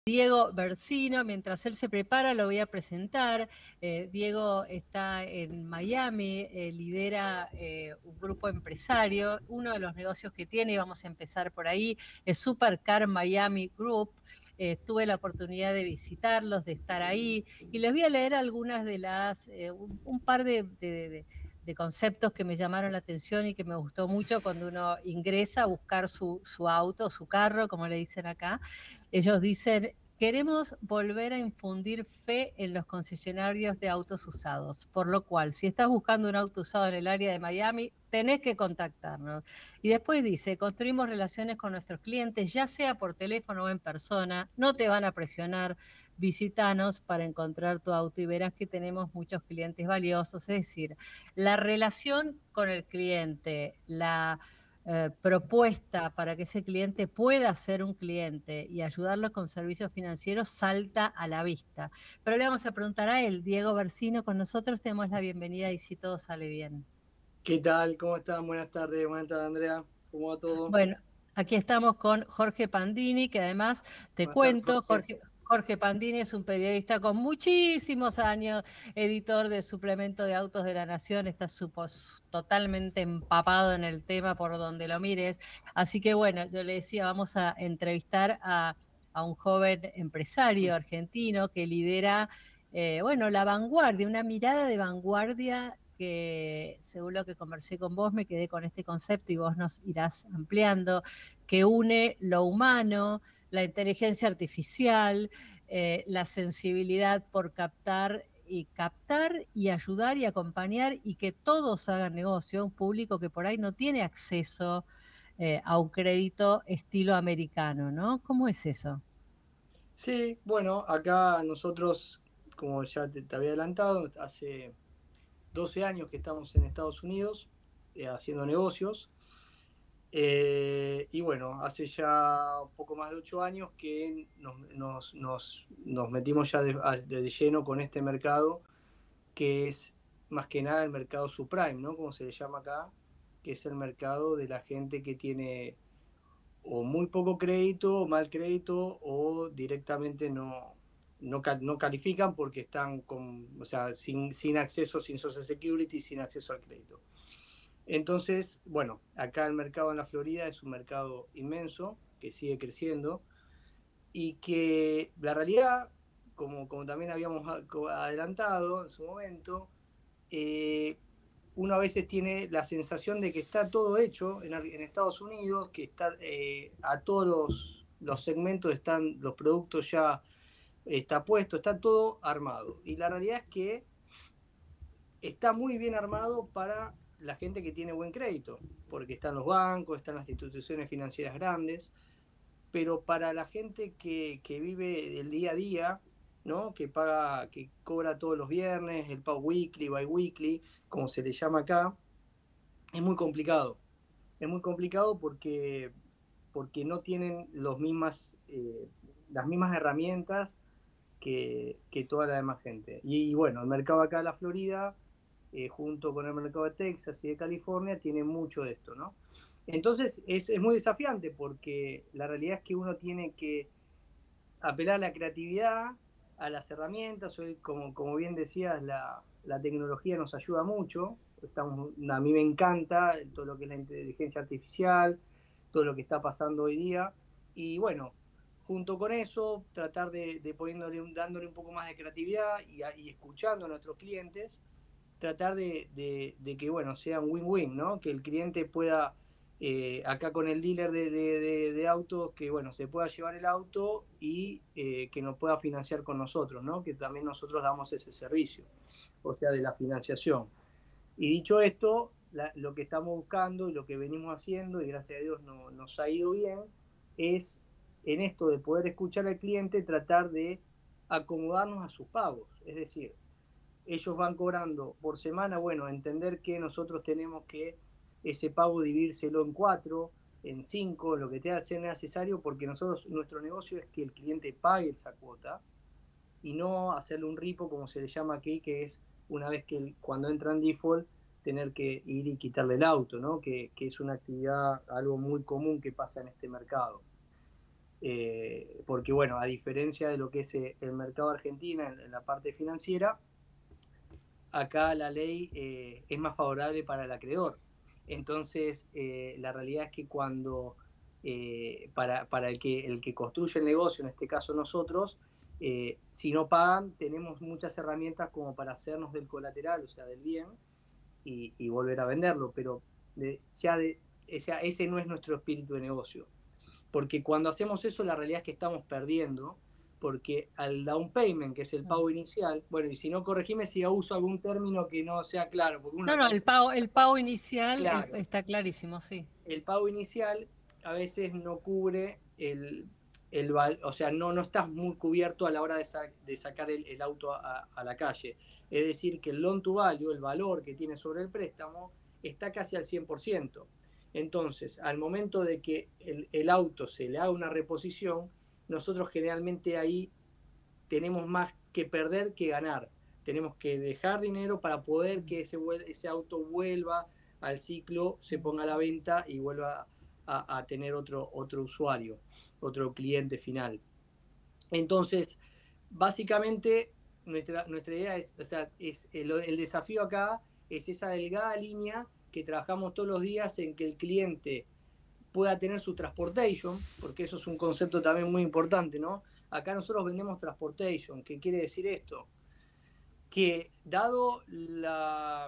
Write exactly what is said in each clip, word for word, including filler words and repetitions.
Diego Bersino. Mientras él se prepara, lo voy a presentar. Eh, Diego está en Miami, eh, lidera eh, un grupo empresario. Uno de los negocios que tiene, y vamos a empezar por ahí, es Supercar Miami Group. Eh, tuve la oportunidad de visitarlos, de estar ahí, y les voy a leer algunas de las, eh, un, un par de, de, de de conceptos que me llamaron la atención y que me gustó mucho cuando uno ingresa a buscar su, su auto, su carro, como le dicen acá. Ellos dicen: queremos volver a infundir fe en los concesionarios de autos usados, por lo cual, si estás buscando un auto usado en el área de Miami, tenés que contactarnos. Y después dice: construimos relaciones con nuestros clientes, ya sea por teléfono o en persona, no te van a presionar, visítanos para encontrar tu auto y verás que tenemos muchos clientes valiosos. Es decir, la relación con el cliente, la eh, propuesta para que ese cliente pueda ser un cliente y ayudarlo con servicios financieros salta a la vista. Pero le vamos a preguntar a él, Diego Bersino, con nosotros tenemos la bienvenida y si todo sale bien. ¿Qué tal? ¿Cómo están? Buenas tardes, buenas tardes, Andrea. ¿Cómo va todo? Bueno, aquí estamos con Jorge Pandini, que además te Buenas tardes, cuento, Jorge. Jorge, Jorge Pandini es un periodista con muchísimos años, editor de Suplemento de Autos de la Nación, está supos, totalmente empapado en el tema por donde lo mires. Así que bueno, yo le decía, vamos a entrevistar a, a un joven empresario argentino que lidera, eh, bueno, la vanguardia, una mirada de vanguardia que, según lo que conversé con vos, me quedé con este concepto y vos nos irás ampliando, que une lo humano, la inteligencia artificial, eh, la sensibilidad por captar y captar y ayudar y acompañar y que todos hagan negocio, un público que por ahí no tiene acceso eh, a un crédito estilo americano, ¿no? ¿Cómo es eso? Sí, bueno, acá nosotros, como ya te, te había adelantado, hace doce años que estamos en Estados Unidos eh, haciendo negocios. Eh, y bueno, hace ya un poco más de ocho años que nos, nos, nos, nos metimos ya de, de lleno con este mercado, que es más que nada el mercado subprime, ¿no? Como se le llama acá, que es el mercado de la gente que tiene o muy poco crédito, mal crédito, o directamente no, no, no califican porque están con, o sea, sin, sin acceso, sin Social Security, sin acceso al crédito. Entonces, bueno, acá el mercado en la Florida es un mercado inmenso que sigue creciendo y que la realidad, como, como también habíamos adelantado en su momento, eh, uno a veces tiene la sensación de que está todo hecho en, en Estados Unidos, que está eh, a todos los, los segmentos están los productos ya está puesto, está todo armado. Y la realidad es que está muy bien armado para la gente que tiene buen crédito, porque están los bancos, están las instituciones financieras grandes, pero para la gente que, que vive el día a día, ¿no? Que paga, que cobra todos los viernes, el pago weekly, bi-weekly, como se le llama acá, es muy complicado. Es muy complicado porque, porque no tienen los mismas, eh, las mismas herramientas que, que, toda la demás gente. Y, y bueno, el mercado acá de la Florida, eh, junto con el mercado de Texas y de California, tiene mucho de esto, ¿no? Entonces es, es muy desafiante porque la realidad es que uno tiene que apelar a la creatividad, a las herramientas, hoy, como, como bien decías, la, la tecnología nos ayuda mucho. Estamos, a mí me encanta todo lo que es la inteligencia artificial, todo lo que está pasando hoy día. Y bueno, junto con eso, tratar de, de poniéndole, dándole un poco más de creatividad y, y escuchando a nuestros clientes, tratar de, de, de que, bueno, sea un win-win, ¿no? Que el cliente pueda, eh, acá con el dealer de, de, de, de, autos, que, bueno, se pueda llevar el auto y eh, que nos pueda financiar con nosotros, ¿no? Que también nosotros damos ese servicio, o sea, de la financiación. Y dicho esto, la, lo que estamos buscando y lo que venimos haciendo, y gracias a Dios no, nos ha ido bien, es en esto de poder escuchar al cliente, tratar de acomodarnos a sus pagos. Es decir, ellos van cobrando por semana, bueno, entender que nosotros tenemos que ese pago dividírselo en cuatro, en cinco, lo que te sea necesario, porque nosotros, nuestro negocio es que el cliente pague esa cuota y no hacerle un ripo, como se le llama aquí, que es una vez que el, cuando entra en default, tener que ir y quitarle el auto, ¿no? Que, que es una actividad, algo muy común que pasa en este mercado. eh, porque bueno, a diferencia de lo que es eh, el mercado argentino en, en la parte financiera, acá la ley eh, es más favorable para el acreedor. Entonces, eh, la realidad es que cuando eh, para, para el, que, el que construye el negocio, en este caso nosotros, eh, si no pagan, tenemos muchas herramientas como para hacernos del colateral, o sea, del bien, y, y volver a venderlo, pero de, ya de, o sea, ese no es nuestro espíritu de negocio. Porque cuando hacemos eso, la realidad es que estamos perdiendo, porque al down payment, que es el pago inicial, bueno, y si no, corregime si uso algún término que no sea claro, porque uno No, no, acá... el pago, el pago inicial el- Claro, está clarísimo, sí. el pago inicial a veces no cubre el, el o sea, no, no estás muy cubierto a la hora de, sa de sacar el, el auto a, a, la calle. Es decir, que el loan to value, el valor que tiene sobre el préstamo, está casi al cien por ciento. Entonces, al momento de que el, el auto se le haga una reposición, nosotros generalmente ahí tenemos más que perder que ganar. Tenemos que dejar dinero para poder que ese, ese auto vuelva al ciclo, se ponga a la venta y vuelva a, a tener otro, otro usuario, otro cliente final. Entonces, básicamente, nuestra, nuestra idea es, o sea, es el, el desafío acá es esa delgada línea que trabajamos todos los días en que el cliente pueda tener su transportation, porque eso es un concepto también muy importante, ¿no? Acá nosotros vendemos transportation. ¿Qué quiere decir esto? Que dado la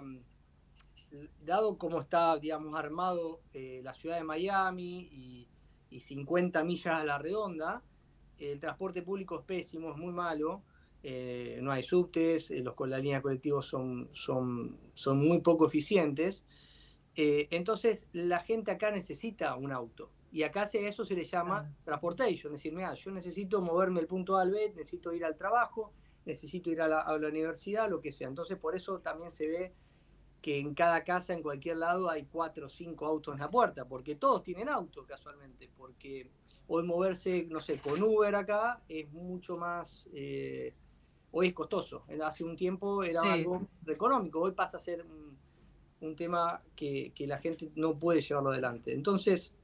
dado cómo está, digamos, armado eh, la ciudad de Miami y, y cincuenta millas a la redonda, el transporte público es pésimo, es muy malo, eh, no hay subtes, eh, los, las líneas colectivas son, son, son muy poco eficientes, eh, entonces la gente acá necesita un auto. Y acá se, eso se le llama ah. transportation, es decir, mira, yo necesito moverme del punto A al B, necesito ir al trabajo, necesito ir a la, a la universidad, lo que sea. Entonces por eso también se ve que en cada casa, en cualquier lado, hay cuatro o cinco autos en la puerta, porque todos tienen auto casualmente, porque hoy moverse, no sé, con Uber acá es mucho más, eh, hoy es costoso. Hace un tiempo era sí. algo económico, hoy pasa a ser un, un tema que, que la gente no puede llevarlo adelante. Entonces,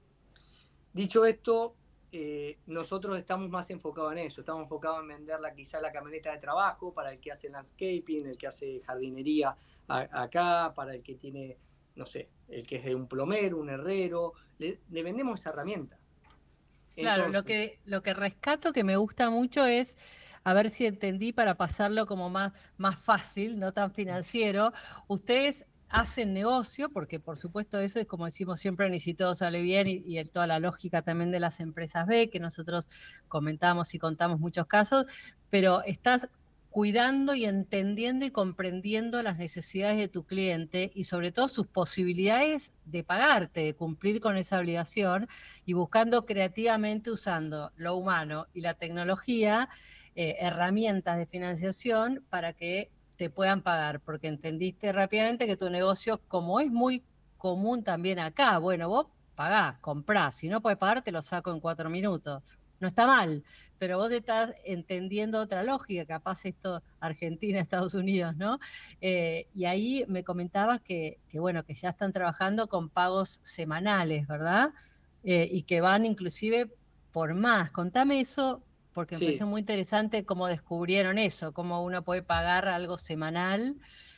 dicho esto, eh, nosotros estamos más enfocados en eso, estamos enfocados en venderla quizá la camioneta de trabajo para el que hace landscaping, el que hace jardinería a, acá, para el que tiene, no sé, el que es de un plomero, un herrero, le, le vendemos esa herramienta. Claro, Entonces, lo que, lo que rescato que me gusta mucho es, a ver si entendí para pasarlo como más, más fácil, no tan financiero, ustedes hacen negocio, porque por supuesto eso es como decimos siempre, ni si todo sale bien, y, y el, toda la lógica también de las empresas B, que nosotros comentamos y contamos muchos casos, pero estás cuidando y entendiendo y comprendiendo las necesidades de tu cliente y sobre todo sus posibilidades de pagarte, de cumplir con esa obligación y buscando creativamente, usando lo humano y la tecnología, eh, herramientas de financiación para que te puedan pagar, porque entendiste rápidamente que tu negocio, como es muy común también acá, bueno, vos pagás, comprás, si no podés pagar te lo saco en cuatro minutos. No está mal, pero vos estás entendiendo otra lógica, capaz esto Argentina, Estados Unidos, ¿no? Eh, y ahí me comentabas que, que, bueno, que ya están trabajando con pagos semanales, ¿verdad? Eh, y que van inclusive por más. Contame eso, porque me sí. pareció muy interesante cómo descubrieron eso, cómo uno puede pagar algo semanal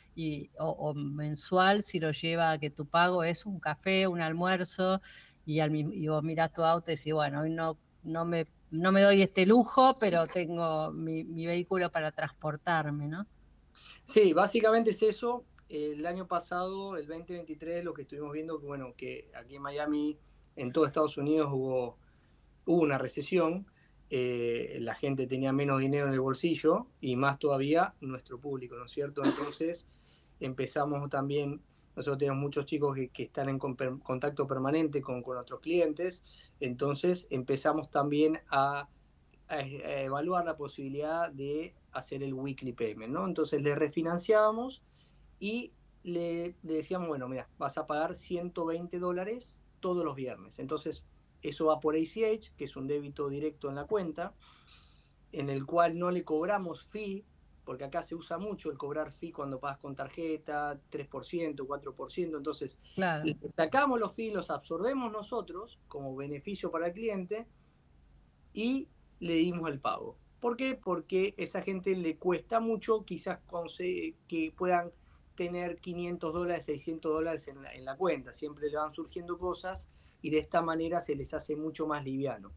y, o, o mensual si lo lleva a que tu pago es un café, un almuerzo, y, al, y vos mirás tu auto y decís, bueno, hoy no... No me, no me doy este lujo, pero tengo mi, mi vehículo para transportarme, ¿no? Sí, básicamente es eso. El año pasado, el veinte veintitrés, lo que estuvimos viendo, que bueno, que aquí en Miami, en todo Estados Unidos hubo, hubo una recesión, eh, la gente tenía menos dinero en el bolsillo y más todavía nuestro público, ¿no es cierto? Entonces empezamos también, nosotros tenemos muchos chicos que, que están en contacto permanente con, con nuestros clientes, entonces empezamos también a, a, a evaluar la posibilidad de hacer el weekly payment, ¿no? Entonces le refinanciábamos y le, le decíamos, bueno, mira, vas a pagar ciento veinte dólares todos los viernes. Entonces eso va por A C H, que es un débito directo en la cuenta, en el cual no le cobramos fee, porque acá se usa mucho el cobrar fee cuando pagas con tarjeta, tres por ciento, cuatro por ciento, entonces claro. le sacamos los fees, los absorbemos nosotros como beneficio para el cliente y le dimos el pago. ¿Por qué? Porque a esa gente le cuesta mucho quizás que puedan tener quinientos dólares, seiscientos dólares en la, en la cuenta. Siempre le van surgiendo cosas y de esta manera se les hace mucho más liviano.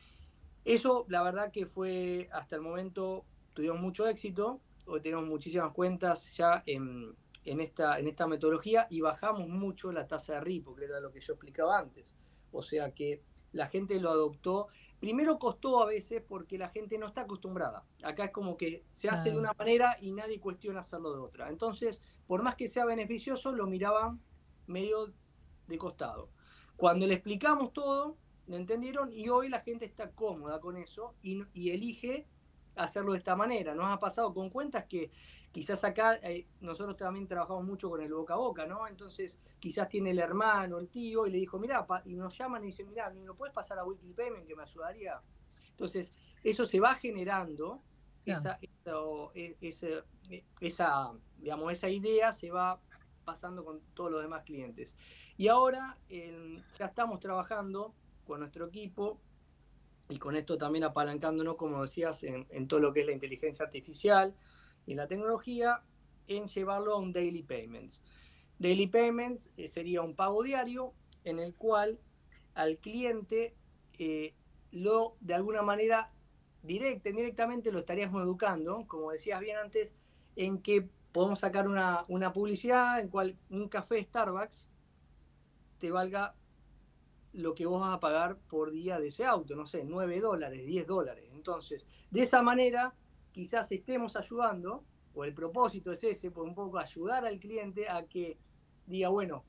Eso, la verdad que fue, hasta el momento, tuvimos mucho éxito. Hoy tenemos muchísimas cuentas ya en, en, esta, en esta metodología y bajamos mucho la tasa de ripo, que era lo que yo explicaba antes. O sea que la gente lo adoptó. Primero costó a veces porque la gente no está acostumbrada. Acá es como que se hace claro. de una manera y nadie cuestiona hacerlo de otra. Entonces, por más que sea beneficioso, lo miraban medio de costado. Cuando le explicamos todo, lo entendieron y hoy la gente está cómoda con eso y, y elige hacerlo de esta manera. Nos ha pasado con cuentas que quizás acá eh, nosotros también trabajamos mucho con el boca a boca, ¿no? Entonces quizás tiene el hermano, el tío y le dijo, mirá, y nos llaman y dicen, mirá, ¿me lo puedes pasar a Weekly Payment que me ayudaría? Entonces eso se va generando, yeah. esa, esa, esa, esa, digamos, esa idea se va pasando con todos los demás clientes. Y ahora eh, ya estamos trabajando con nuestro equipo y con esto también apalancándonos, como decías, en, en todo lo que es la inteligencia artificial y la tecnología, en llevarlo a un daily payments. Daily payments eh, sería un pago diario en el cual al cliente eh, lo, de alguna manera, directa, indirectamente lo estaríamos educando, como decías bien antes, en que podemos sacar una, una publicidad en cual un café Starbucks te valga lo que vos vas a pagar por día de ese auto, no sé, nueve dólares, diez dólares. Entonces, de esa manera, quizás estemos ayudando, o el propósito es ese, por un poco ayudar al cliente a que diga, bueno,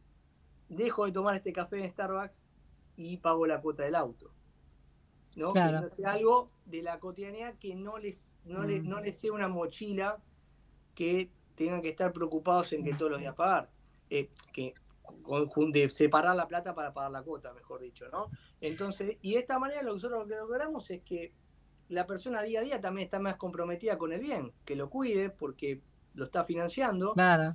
dejo de tomar este café en Starbucks y pago la cuota del auto. ¿No? Claro. Que no sea algo de la cotidianidad que no les, no, mm. les, no les sea una mochila que tengan que estar preocupados en que todos los días pagar. Eh, que de separar la plata para pagar la cuota, mejor dicho, ¿no? Entonces, y de esta manera lo que nosotros lo que logramos es que la persona día a día también está más comprometida con el bien, que lo cuide porque lo está financiando. Claro.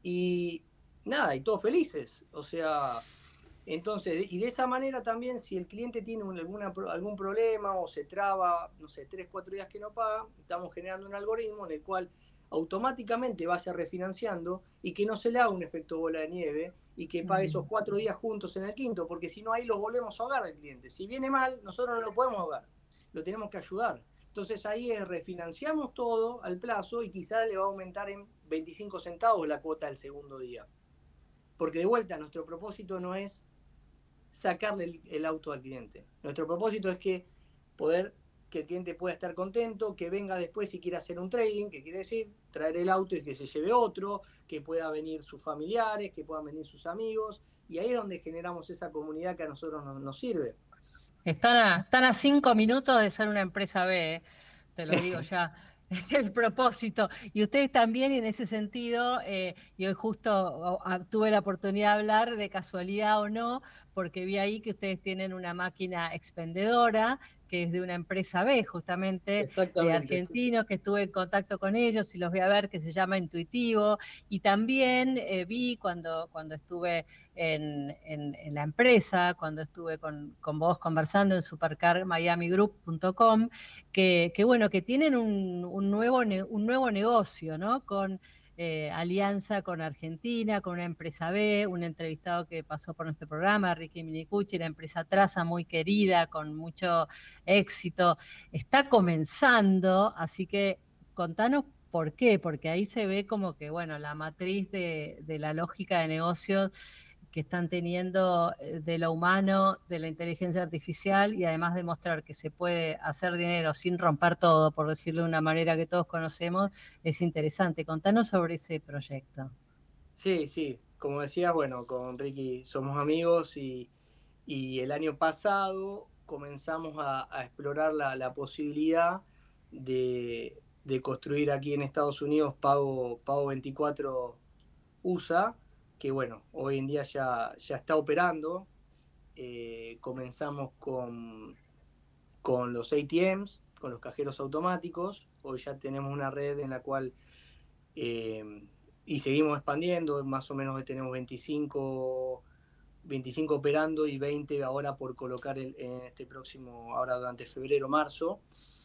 Y nada, y todos felices. O sea, entonces, y de esa manera también, si el cliente tiene un, alguna, algún problema o se traba, no sé, tres, cuatro días que no paga, estamos generando un algoritmo en el cual automáticamente vaya refinanciando y que no se le haga un efecto bola de nieve y que pague esos cuatro días juntos en el quinto, porque si no ahí lo volvemos a ahogar al cliente. Si viene mal, nosotros no lo podemos ahogar, lo tenemos que ayudar. Entonces ahí es refinanciamos todo al plazo y quizás le va a aumentar en veinticinco centavos la cuota del segundo día. Porque de vuelta, nuestro propósito no es sacarle el, el auto al cliente. Nuestro propósito es que poder que el cliente pueda estar contento, que venga después si quiere hacer un trading, que quiere decir traer el auto y que se lleve otro, que pueda venir sus familiares, que puedan venir sus amigos, y ahí es donde generamos esa comunidad que a nosotros nos, nos sirve. Están a, están a cinco minutos de ser una empresa B, ¿eh? Te lo digo ya. Ese es el propósito. Y ustedes también, en ese sentido, eh, y hoy justo tuve la oportunidad de hablar de casualidad o no, porque vi ahí que ustedes tienen una máquina expendedora, que es de una empresa B, justamente, de argentinos, que estuve en contacto con ellos y los voy a ver, que se llama Intuitivo. Y también eh, vi cuando, cuando estuve en, en, en la empresa, cuando estuve con, con vos conversando en supercar miami group punto com, que, que bueno, que tienen un, un, nuevo, un nuevo negocio, ¿no? Con eh, alianza con Argentina, con una empresa B, un entrevistado que pasó por nuestro programa, Ricky Minicucci, la empresa Traza, muy querida, con mucho éxito. Está comenzando, así que contanos por qué, porque ahí se ve como que, bueno, la matriz de, de la lógica de negocios que están teniendo de lo humano, de la inteligencia artificial, y además demostrar que se puede hacer dinero sin romper todo, por decirlo de una manera que todos conocemos, es interesante. Contanos sobre ese proyecto. Sí, sí, como decías, bueno, con Ricky somos amigos y, y el año pasado comenzamos a, a explorar la, la posibilidad de, de construir aquí en Estados Unidos Pago, Pago veinticuatro U S A, que bueno, hoy en día ya, ya está operando. Eh, comenzamos con, con los A T Ms, con los cajeros automáticos. Hoy ya tenemos una red en la cual, eh, y seguimos expandiendo, más o menos hoy tenemos veinticinco veinticinco operando y veinte ahora por colocar el, en este próximo, ahora durante febrero, marzo.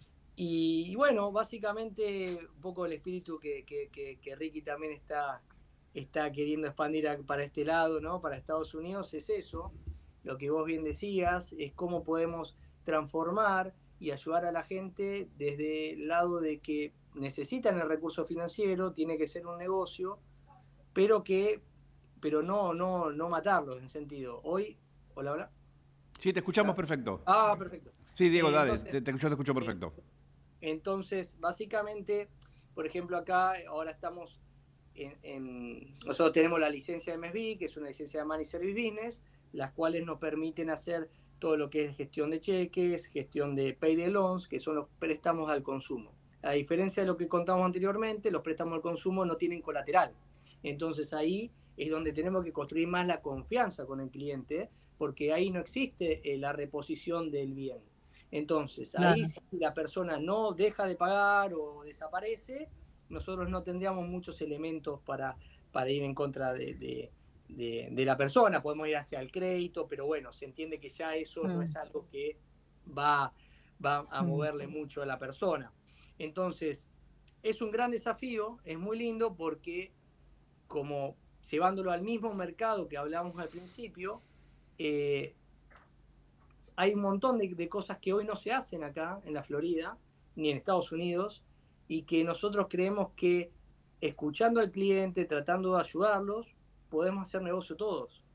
Y, y bueno, básicamente un poco el espíritu que, que, que, que Ricky también está, está queriendo expandir a, para este lado, ¿no? Para Estados Unidos, es eso. Lo que vos bien decías, es cómo podemos transformar y ayudar a la gente desde el lado de que necesitan el recurso financiero, tiene que ser un negocio, pero que pero no, no, no matarlos en sentido. Hoy, hola, hola. Sí, te escuchamos ¿Ah? perfecto. Ah, perfecto. Sí, Diego, Eh, dale, entonces, te, te, yo te escucho perfecto. Eh, entonces, básicamente, por ejemplo, acá ahora estamos en, en, nosotros tenemos la licencia de M S B, que es una licencia de Money Service Business, las cuales nos permiten hacer todo lo que es gestión de cheques, gestión de pay de loans, que son los préstamos al consumo. A diferencia de lo que contamos anteriormente, los préstamos al consumo no tienen colateral. Entonces ahí es donde tenemos que construir más la confianza con el cliente, porque ahí no existe eh, la reposición del bien. Entonces, claro, ahí si la persona no deja de pagar o desaparece, nosotros no tendríamos muchos elementos para, para ir en contra de, de, de, de la persona. Podemos ir hacia el crédito, pero bueno, se entiende que ya eso mm. no es algo que va, va a moverle mm. mucho a la persona. Entonces, es un gran desafío, es muy lindo porque como llevándolo al mismo mercado que hablábamos al principio, eh, hay un montón de, de cosas que hoy no se hacen acá en la Florida, ni en Estados Unidos, y que nosotros creemos que escuchando al cliente, tratando de ayudarlos, podemos hacer negocio todos.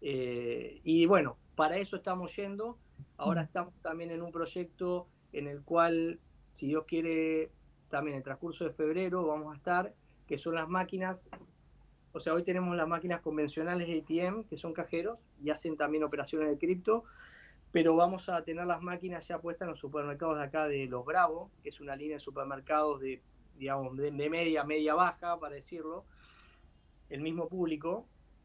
Eh, y bueno, para eso estamos yendo. Ahora estamos también en un proyecto en el cual, si Dios quiere, también en el transcurso de febrero vamos a estar, que son las máquinas. O sea, hoy tenemos las máquinas convencionales de A T M, que son cajeros, y hacen también operaciones de cripto, pero vamos a tener las máquinas ya puestas en los supermercados de acá de Los Bravo, que es una línea de supermercados de, digamos, de, de media, media baja, para decirlo, el mismo público,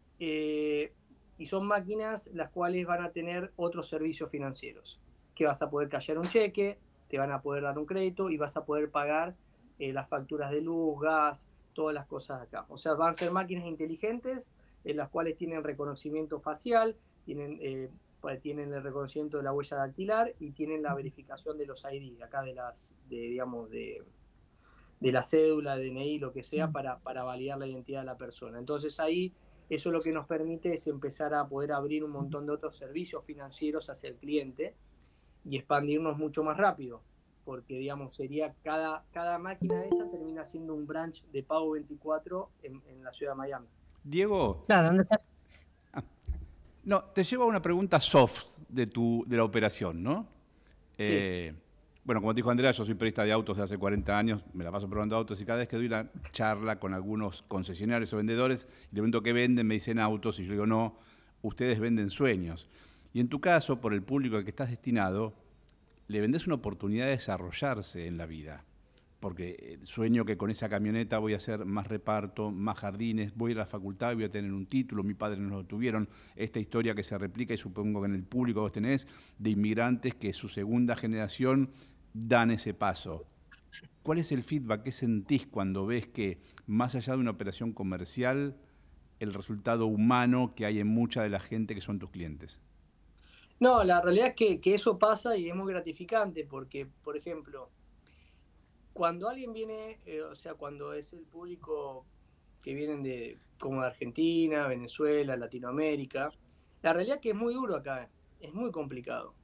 eh, y son máquinas las cuales van a tener otros servicios financieros, que vas a poder callar un cheque, te van a poder dar un crédito y vas a poder pagar eh, las facturas de luz, gas, todas las cosas acá. O sea, van a ser máquinas inteligentes en las cuales tienen reconocimiento facial, tienen, eh, tienen el reconocimiento de la huella dactilar y tienen la verificación de los I D, acá de las, de, digamos, de, de la cédula, D N I, lo que sea, para, para validar la identidad de la persona. Entonces ahí, eso lo que nos permite es empezar a poder abrir un montón de otros servicios financieros hacia el cliente y expandirnos mucho más rápido. Porque, digamos, sería cada, cada máquina de esas termina siendo un branch de Pago veinticuatro en, en la ciudad de Miami. Diego. Claro, ¿dónde está? Ah, no, te llevo a una pregunta soft de, tu, de la operación, ¿no? Sí. Eh, bueno, como te dijo Andrea, yo soy periodista de autos de hace cuarenta años, me la paso probando autos y cada vez que doy una charla con algunos concesionarios o vendedores, y le pregunto qué venden, me dicen autos, y yo digo, no, ustedes venden sueños. Y en tu caso, por el público al que estás destinado, le vendés una oportunidad de desarrollarse en la vida, porque sueño que con esa camioneta voy a hacer más reparto, más jardines, voy a ir a la facultad y voy a tener un título, mi padre no lo tuvieron, esta historia que se replica y supongo que en el público vos tenés, de inmigrantes que su segunda generación dan ese paso. ¿Cuál es el feedback? ¿Qué sentís cuando ves que más allá de una operación comercial, el resultado humano que hay en mucha de la gente que son tus clientes? No, la realidad es que, que eso pasa y es muy gratificante porque, por ejemplo, cuando alguien viene, eh, o sea, cuando es el público que vienen de como de Argentina, Venezuela, Latinoamérica, la realidad es que es muy duro acá, es muy complicado,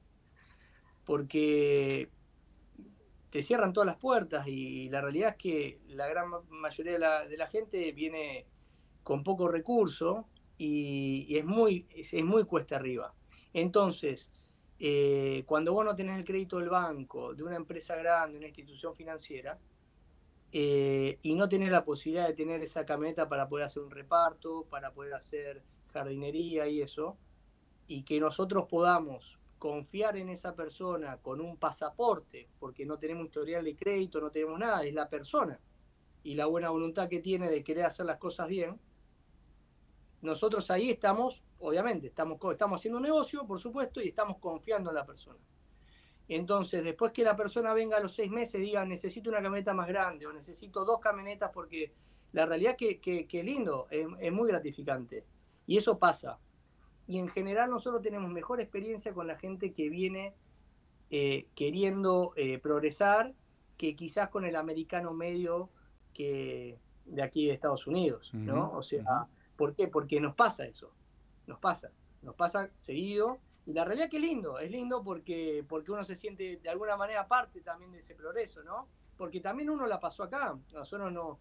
porque te cierran todas las puertas y la realidad es que la gran mayoría de la, de la gente viene con poco recurso y, y es, muy, es, es muy cuesta arriba. Entonces, eh, cuando vos no tenés el crédito del banco, de una empresa grande, una institución financiera, eh, y no tenés la posibilidad de tener esa camioneta para poder hacer un reparto, para poder hacer jardinería y eso, y que nosotros podamos confiar en esa persona con un pasaporte, porque no tenemos historial de crédito, no tenemos nada, es la persona, y la buena voluntad que tiene de querer hacer las cosas bien, nosotros ahí estamos, obviamente, estamos, estamos haciendo un negocio, por supuesto, y estamos confiando en la persona. Entonces, después que la persona venga a los seis meses y diga, necesito una camioneta más grande o necesito dos camionetas, porque la realidad que, que, que lindo, es, es muy gratificante. Y eso pasa. y en general nosotros tenemos mejor experiencia con la gente que viene eh, queriendo eh, progresar que quizás con el americano medio que de aquí de Estados Unidos, ¿no? Uh-huh, O sea, uh-huh. ¿por qué? Porque nos pasa eso, nos pasa, nos pasa seguido, y la realidad que es lindo, es lindo porque, porque uno se siente de alguna manera parte también de ese progreso, ¿no? Porque también uno la pasó acá, nosotros no,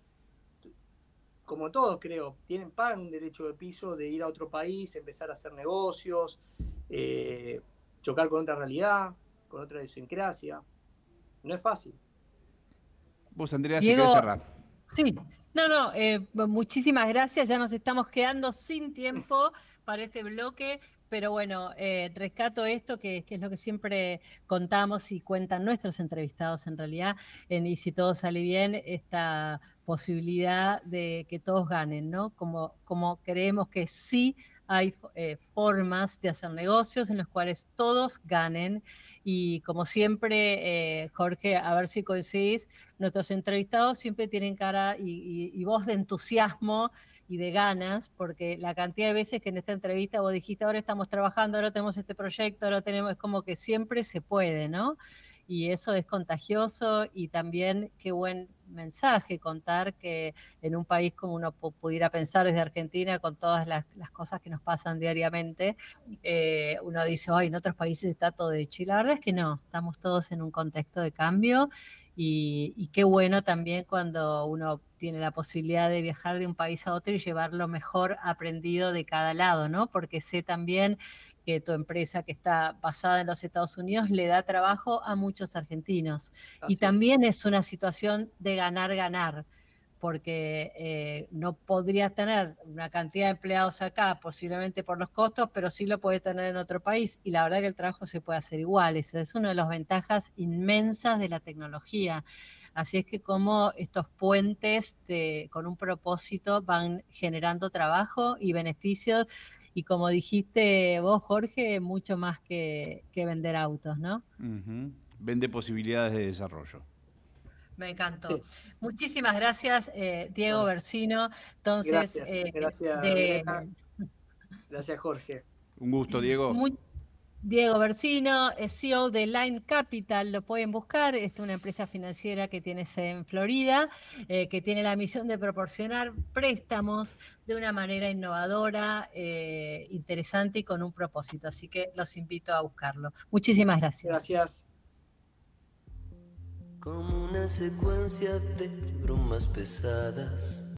como todos creo, tienen, pagan un derecho de piso de ir a otro país, empezar a hacer negocios, eh, chocar con otra realidad, con otra idiosincrasia, no es fácil. Vos, Andrea, si Diego, querés cerrar. Sí, no, no, eh, muchísimas gracias, ya nos estamos quedando sin tiempo para este bloque, pero bueno, eh, rescato esto que, que es lo que siempre contamos y cuentan nuestros entrevistados en realidad, en, y si todo sale bien, esta posibilidad de que todos ganen, ¿no? Como, como creemos que sí hay eh, formas de hacer negocios en los cuales todos ganen, y como siempre, eh, Jorge, a ver si coincidís, nuestros entrevistados siempre tienen cara y, y, y voz de entusiasmo y de ganas, porque la cantidad de veces que en esta entrevista vos dijiste, ahora estamos trabajando, ahora tenemos este proyecto, ahora tenemos, es como que siempre se puede, ¿no? Y eso es contagioso, y también qué buen mensaje contar que en un país como uno pudiera pensar desde Argentina, con todas las, las cosas que nos pasan diariamente, eh, uno dice, ay, en otros países está todo hecho, y la verdad es que no, estamos todos en un contexto de cambio. Y, y qué bueno también cuando uno tiene la posibilidad de viajar de un país a otro y llevar lo mejor aprendido de cada lado, ¿no? Porque sé también que tu empresa, que está basada en los Estados Unidos, le da trabajo a muchos argentinos. Así y también es. es una situación de ganar-ganar, porque eh, no podrías tener una cantidad de empleados acá, posiblemente por los costos, pero sí lo podés tener en otro país, y la verdad que el trabajo se puede hacer igual. Eso es una de las ventajas inmensas de la tecnología. Así es que como estos puentes de, con un propósito van generando trabajo y beneficios, y como dijiste vos, Jorge, mucho más que, que vender autos, ¿no? Uh-huh. Vende posibilidades de desarrollo. Me encantó. Sí. Muchísimas gracias, eh, Diego Bueno, Bersino. Entonces, gracias, eh, gracias de, Milena, gracias Jorge. Un gusto, Diego. muy, Diego Bersino, C E O de Line Capital, lo pueden buscar, es una empresa financiera que tiene sede en Florida, eh, que tiene la misión de proporcionar préstamos de una manera innovadora, eh, interesante y con un propósito. Así que los invito a buscarlo. Muchísimas gracias. Gracias. Como una secuencia de bromas pesadas